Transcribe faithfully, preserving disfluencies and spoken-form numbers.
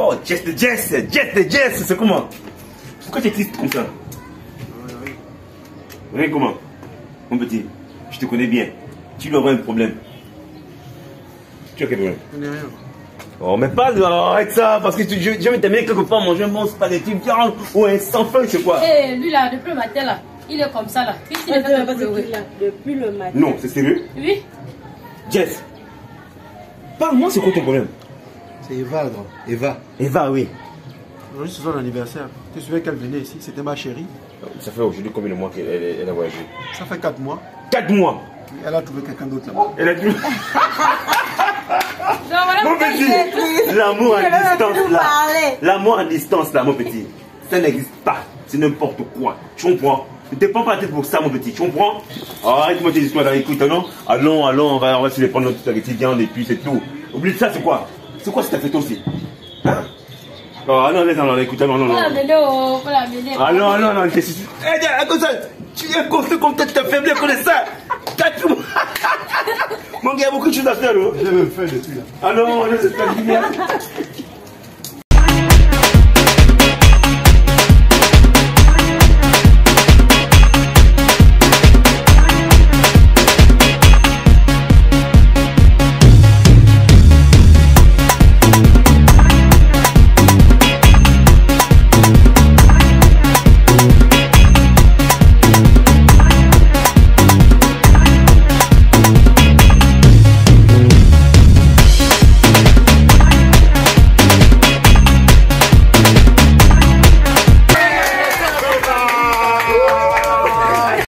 Oh, Jess de Jess, Jess de Jess, c'est comment? Pourquoi tu existes comme ça? Rien comment? Mon petit, je te connais bien. Tu dois avoir un problème. Tu as quel problème? Je n'ai rien. Oh, mais pas avec ça, parce que tu, je, je vais t'aimer quelque part manger un bon spaghetti, ou un sans fin, c'est quoi? Eh, hey, lui là, depuis le matin là, il est comme ça là. Il est pas depuis le matin. Non, c'est sérieux? Oui. Jess, parle-moi, c'est quoi ton problème? C'est Eva, là. Eva. Eva, oui. Aujourd'hui, c'est son anniversaire. Tu te souviens qu'elle venait ici? C'était ma chérie. Ça fait aujourd'hui combien de mois qu'elle elle a voyagé? Ça fait quatre mois. quatre mois? Elle a trouvé quelqu'un d'autre là-bas. Elle a trouvé. Mon petit, l'amour à distance là. L'amour à distance là, mon petit. Ça n'existe pas. C'est n'importe quoi. Tu comprends? Ne te prends pas la tête pour ça, mon petit. Tu comprends? Arrête-moi tes histoires là. Écoute, non? Allons, allons, on va, on va se les prendre notre spaghetti viande et puis c'est tout. Oublie ça, c'est quoi? C'est quoi cette fête aussi? Hein? Oh non, laisse, non, écoute, non, non, non. Ah non, non, non, je suis. Eh, à cause ça, tu es construit comme toi, tu t'es faible, connais ça. quatre mois. Mon gars, il y a beaucoup de choses à faire, non? Je vais me faire depuis là. Ah non, non, c'est pas bien.